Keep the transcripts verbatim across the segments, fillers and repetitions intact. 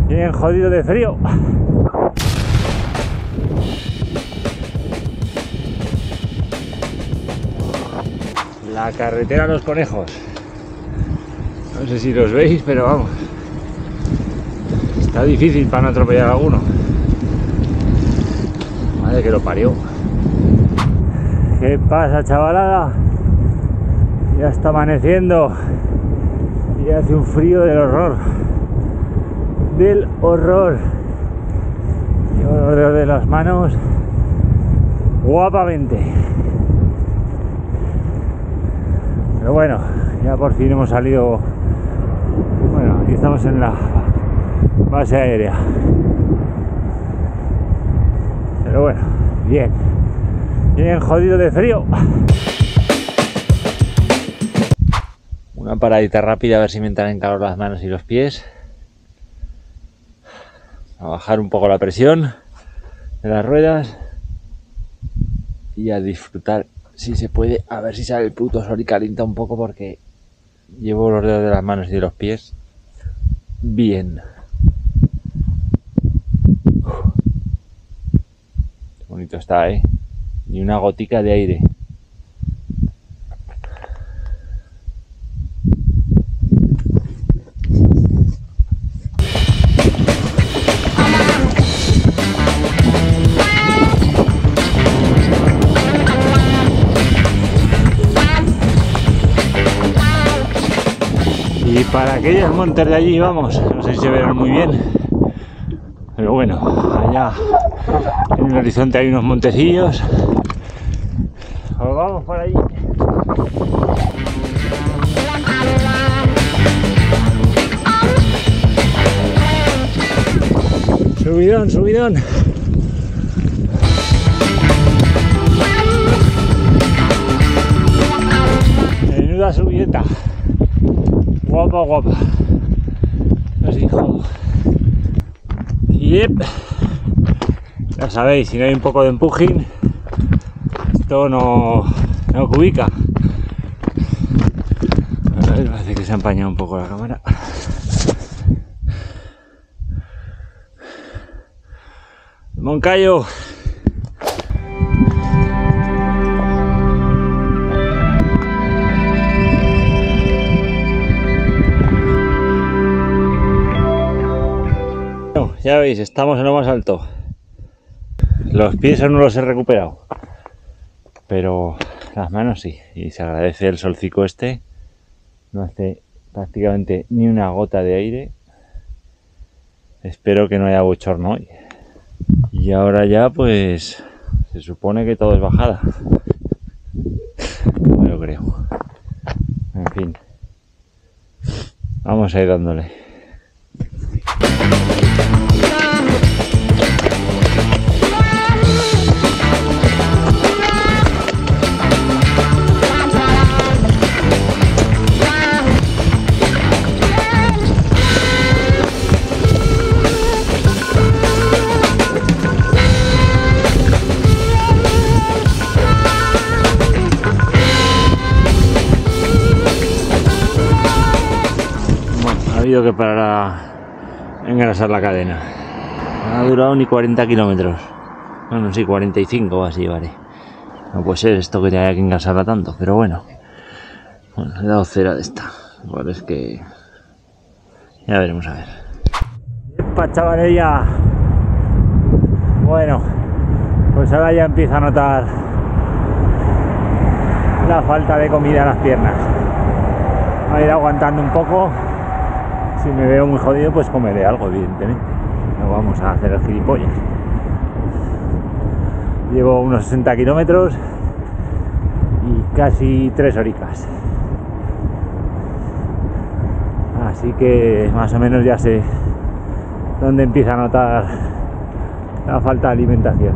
Bien jodido de frío. La carretera a Los Conejos. No sé si los veis, pero vamos. Está difícil para no atropellar a alguno. Madre que lo parió. ¿Qué pasa, chavalada? Ya está amaneciendo y hace un frío del horror. Del horror. Llevo los dedos de las manos guapamente. Pero bueno, ya por fin hemos salido. Bueno, aquí estamos en la base aérea. Pero bueno, bien. Bien jodido de frío. Una paradita rápida a ver si me entran en calor las manos y los pies. A bajar un poco la presión de las ruedas y a disfrutar, si se puede, a ver si sale el puto sol y calienta un poco, porque llevo los dedos de las manos y de los pies bien. Uf. Qué bonito está, eh. Ni una gotica de aire. Y para aquellos montes de allí vamos, no sé si se verán muy bien, pero bueno, allá en el horizonte hay unos montecillos. Pues vamos por allí. Subidón, subidón. Menuda subideta. Guapa, guapa. Así, joder. Yep. Ya sabéis, si no hay un poco de empujín, esto no, no cubica. A ver, parece que se ha empañado un poco la cámara. Moncayo. Ya veis, estamos en lo más alto. Los pies aún no los he recuperado, pero las manos sí, y se agradece el solcico este. No hace prácticamente ni una gota de aire. Espero que no haya bochorno hoy. Y ahora ya pues se supone que todo es bajada. No me lo creo. En fin, vamos a ir dándole. Ha habido que parar a engrasar la cadena. No ha durado ni cuarenta kilómetros. Bueno, sí, cuarenta y cinco o así, vale. No puede ser esto que haya que engrasarla tanto, pero bueno. Bueno, he dado cera de esta. Igual es que... ya veremos a ver. ¡Epa, chavalilla! Bueno, pues ahora ya empiezo a notar la falta de comida en las piernas. Voy a ir aguantando un poco. Si me veo muy jodido, pues comeré algo, evidentemente. No vamos a hacer el gilipollas. Llevo unos sesenta kilómetros y casi tres horitas. Así que más o menos ya sé dónde empieza a notar la falta de alimentación.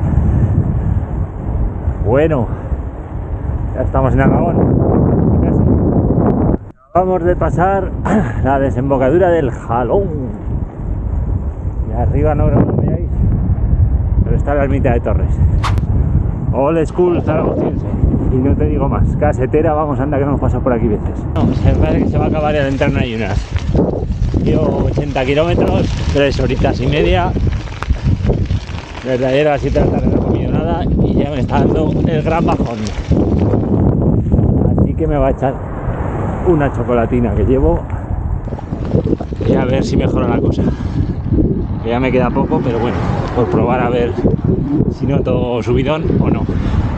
Bueno, ya estamos en Aragón. Acabamos de pasar la desembocadura del Jalón. Y arriba no lo veáis, pero está la ermita de Torres. Old school zaragocense. Y no te digo más, casetera, vamos, anda que no hemos pasado por aquí veces. No, se parece que se va a acabar el entreno ayunas. Llevo ochenta kilómetros, tres horitas y media. Desde ayer a las siete de la tarde no he comido nada y ya me está dando el gran bajón. Así que me va a echar una chocolatina que llevo y a ver si mejora la cosa. Que ya me queda poco, pero bueno, por probar a ver si noto subidón o no.